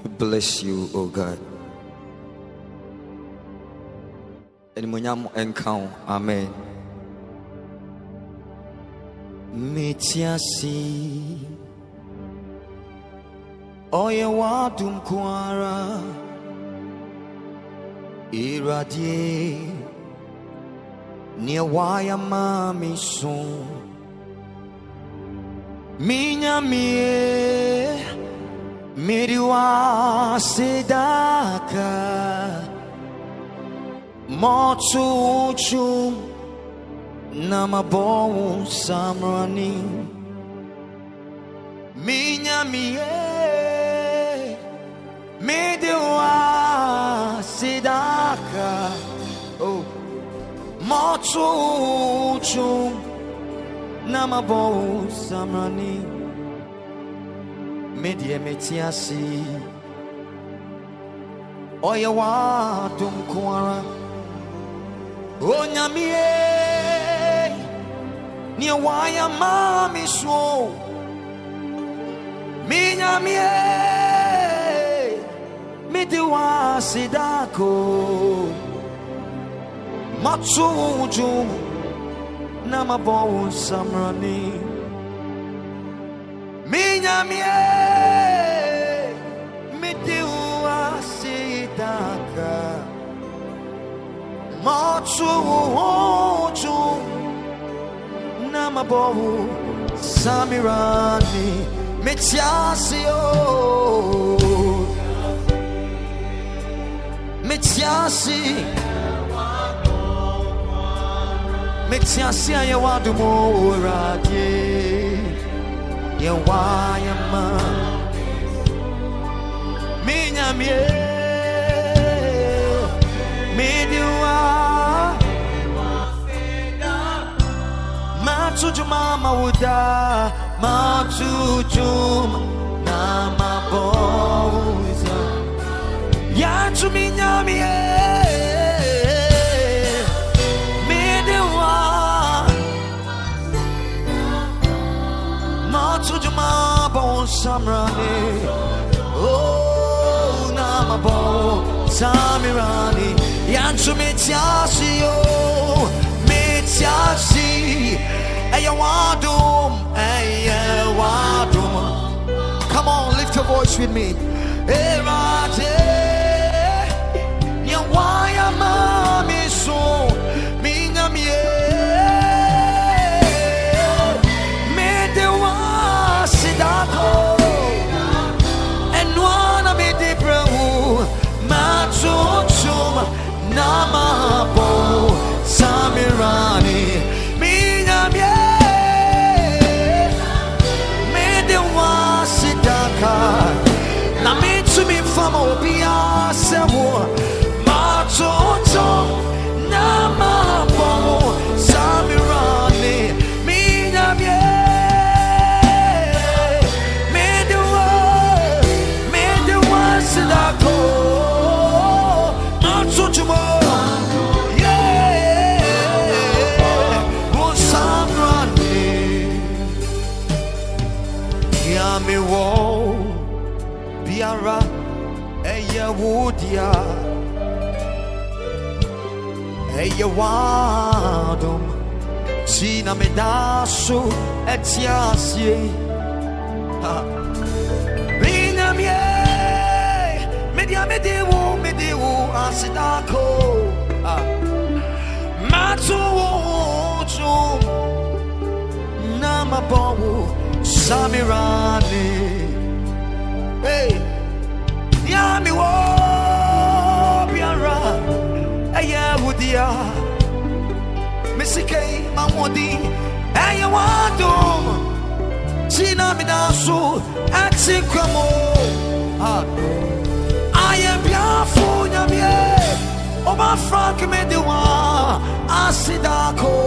bless you, oh God. Anymunyam enkau, amen. Metiasi oye wadum kwara iradie ni waya mami son minya mie miriwa sedaka motu chum nama bom samrani minya mie miriwa sedaka oh motu chum nama bom samrani medie metiasi oye wadum kwara onyamie ni waya mami so minyamie midiwa sidako matsuju na mabon samrani minyamie midiwa sidaka matsuju namabohu samirani metiasio metiasi ayawadu moradie yawayama minyamie midiwa matujuma mawuda matujuma namaboza yatuminyamie midiwa matujuma bon samrani oh namabo samirani yantumitiasio mitiasi ayawadum. Come on, lift your voice with me. Erade nyawaya mami so minyamie medewa sidako enwana medebrau matutum namabo samirani minyamie medewa sidaka na mitu mifama obia sewo matoto na mabo samirani minyamie medewa sidako matoto yami wo biara eye wudia eye wadum sina medaso etiasie binamie media medewu asidako matu namabowu samirani hey yami wo biara eye wudia misike mamodi eye wadum sina minasu atikwamo aye biafu nyamie oba frank medewa asidako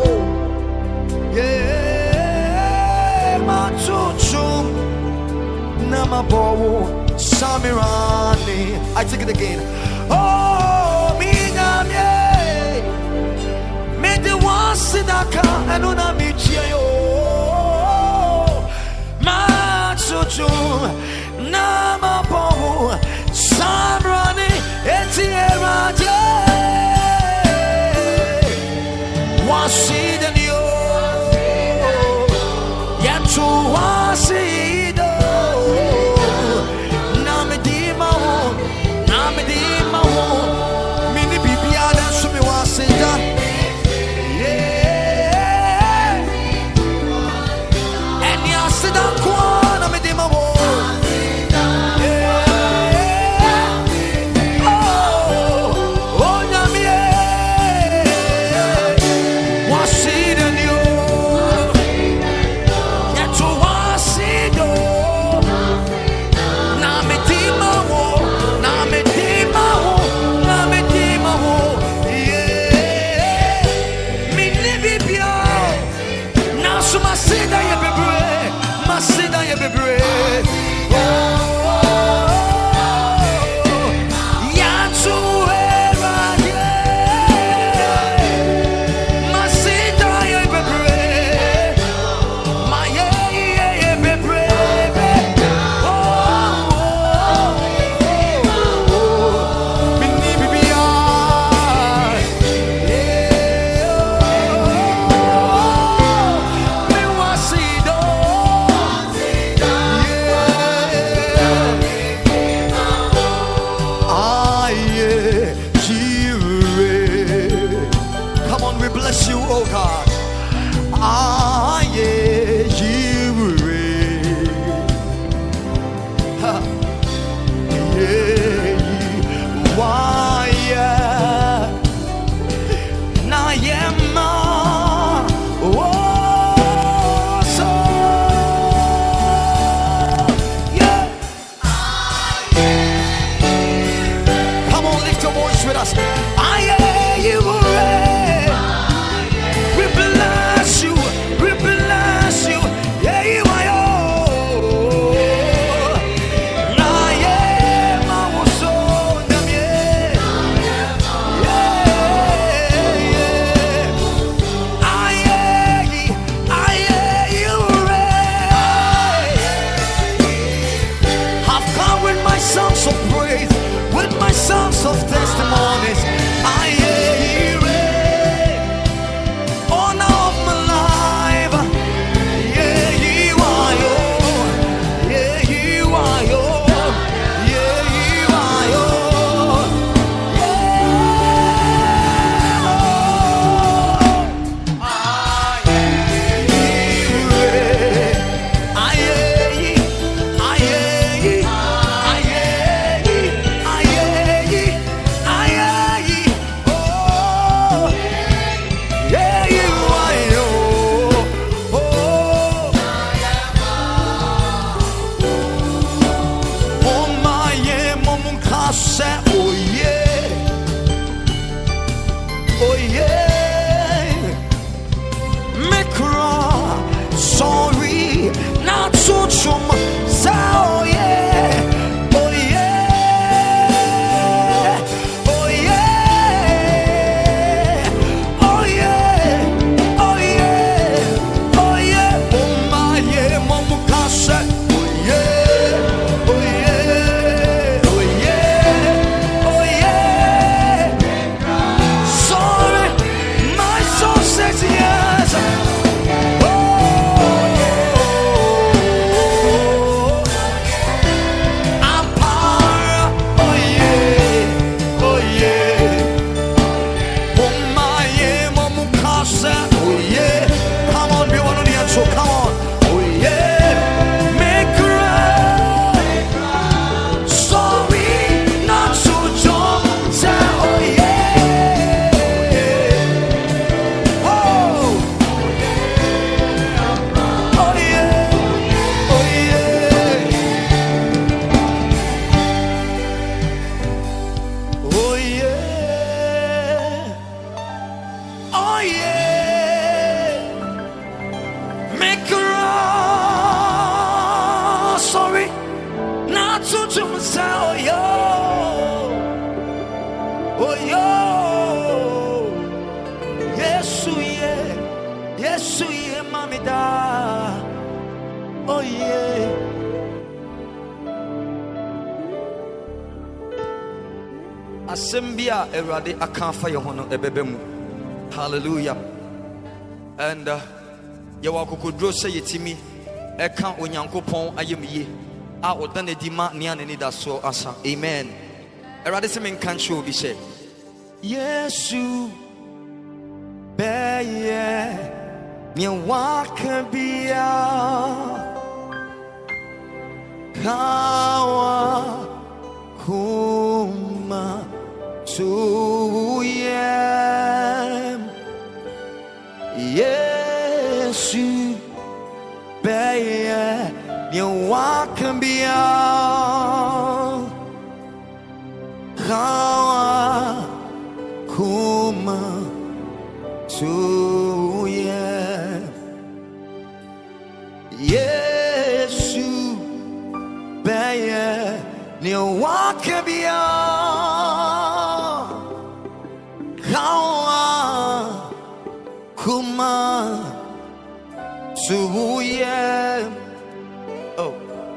yeah matuchum namabowu samirani. I take it again. Oh minyamie medewa sidaka enuna michio matuchum namabowu testimonies. Honor of my life. Yeah, you are your. Yeah, you are your. Yeah, you are your. Sorry, not so chum. So yeah, oh yeah, oh yeah, oh yeah, oh yeah, oh yeah, oh my yeah, mama kase, oh yeah, oh yeah, oh yeah, oh yeah. Sorry, my soul says yes. So come on, oh yeah, make right. Sorry, not so strong. Say oh yeah, oh, oh yeah, oh yeah, oh yeah, oh yeah. Make a run. Sorry, not to myself. Oh yo, oh yo. Yes, yeah, yes, yeah, mommy da. Oh yeah. Asembia erade akanfa ye hono ebebemu. Hallelujah. And Yawa kokodro se yetimi eka onyankopon ayemye a odane dima nia ne da so asa. Amen. Erade se men kan show bi se Yesu beye mi wakabia kawa kuma tuyem Yesu beye ni wakambia kawa kuma tuyem Yesu beye ni wakambia kawa kuma tuyem. Oh,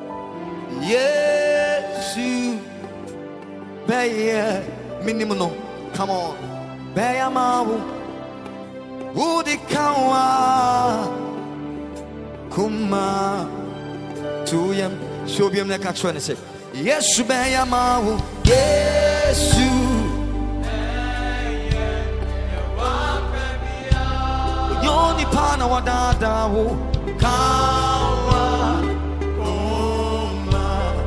Yesu beye minimum no. Come on, beye mawu udi kawa kuma tuyem. Show me na catch one say Yesu beye mawu Yesu. Yoni pana wadada wo kawa uma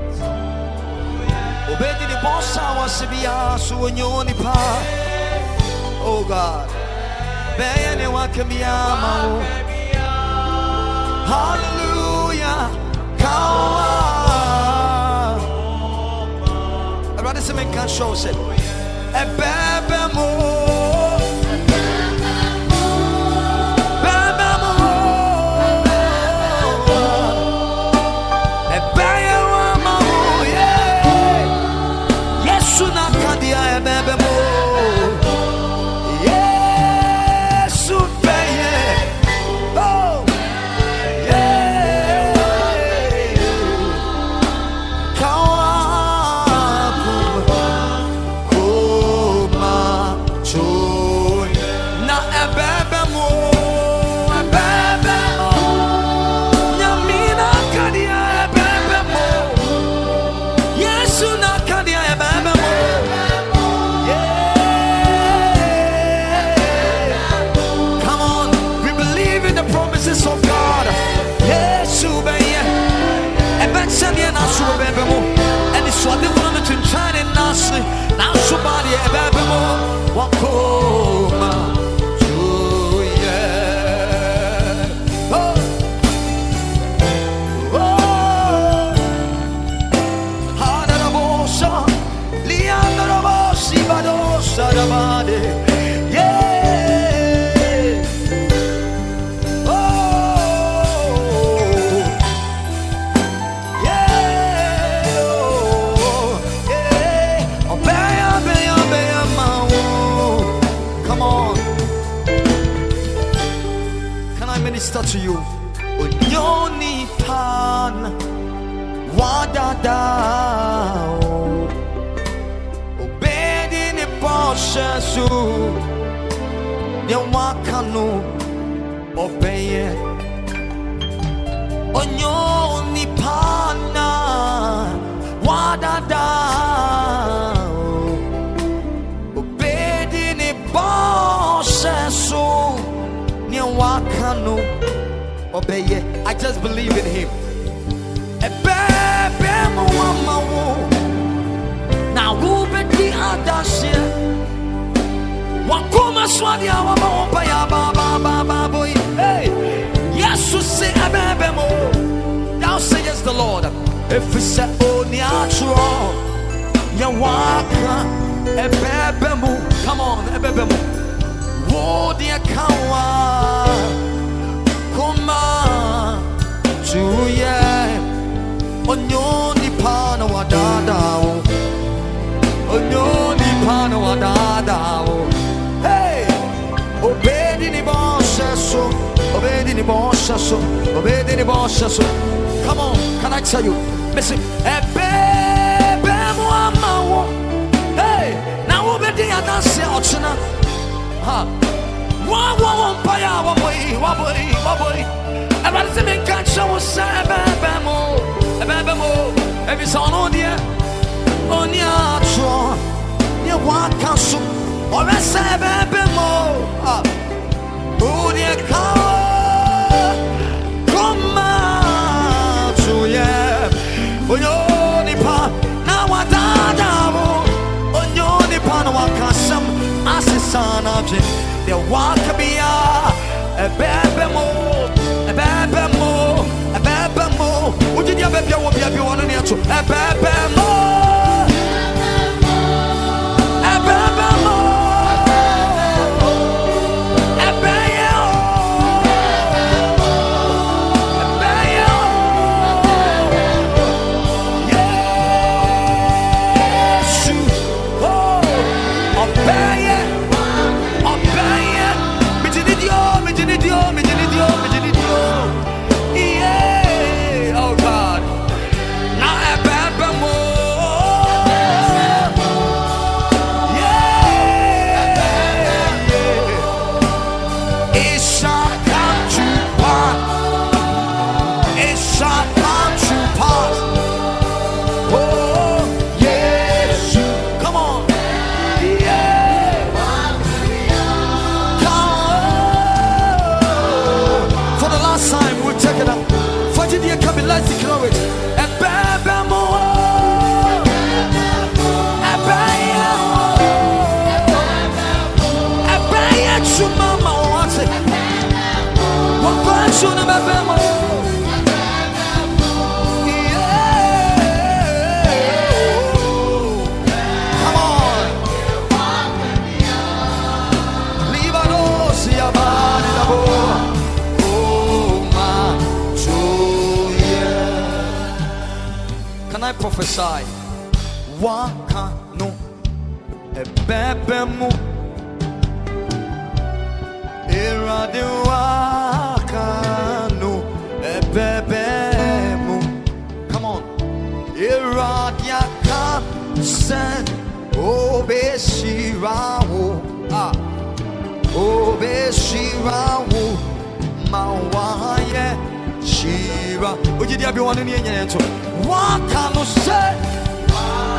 obedi ni bossa wasibia so nyoni pa. Oh God, beye ne wakambia ma. Hallelujah, kawa. I'd rather say men can show say ebebe mo. Come on, we believe in the promises of God. Yes, and it's what they want to try and now somebody walk home. Minister to you. Onyoni pan wadada obedi ni posha su ni wakanu obeye. Onyoni pana wadada obedi ni posha su. I just believe in him. Now who be the other? Wakuma swadi awa ba boy. Hey, yes, you say abemo. Thou sayest the Lord. If we say only natural, you walk ebebemu. Come on, ebebemu. Oh, dear Kawa, come on to ye. Onyoni pana wadada, onyoni pana wadada. Hey, obedi ni bosha so, obedi ni bosha so, obedi ni bosha so. Come on, can I tell you? Listen, ebebe muamawo. Hey, now obedi adansi ochina. Ha. Waboy. Everybody say me can't show us ebebemo. Every song on there, on your throne, you want counsel or a sebebemo. Oh dear cow, come on to ye. On your nipa, now what on your nipa, no one can some as a son of Jim. They walk me a bebemo. Would you ever be one in your two? A bebemo. Let's declare it. Can I prophesy? Waka no ebebemu irade waka no ebebemu. Come on, iradiaka sen obeshirawo obeshirawo mawaye shira. Would you be one in the end? What can you say?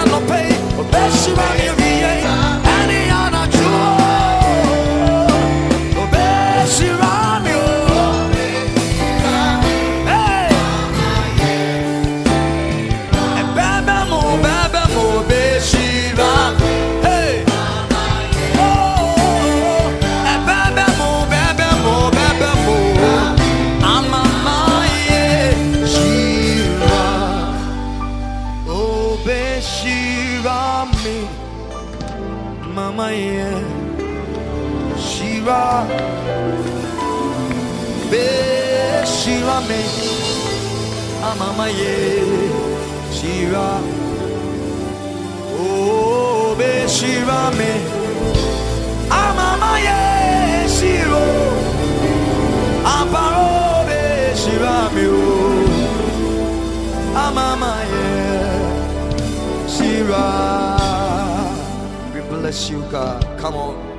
no pay. Best around your VA. Any other jewel. Best around you. Hey. Baba mo, best around. Hey. Oh. Baba mo. I'm a my Shira. Oh, Beshira me. Mama, yeah. Shira. Beshira me. Mama, yeah. Shira. Oh, Beshira me. Mama, yeah. Shira. Amparo Beshira me. Mama, yeah. Shira. We bless you, God. Come on.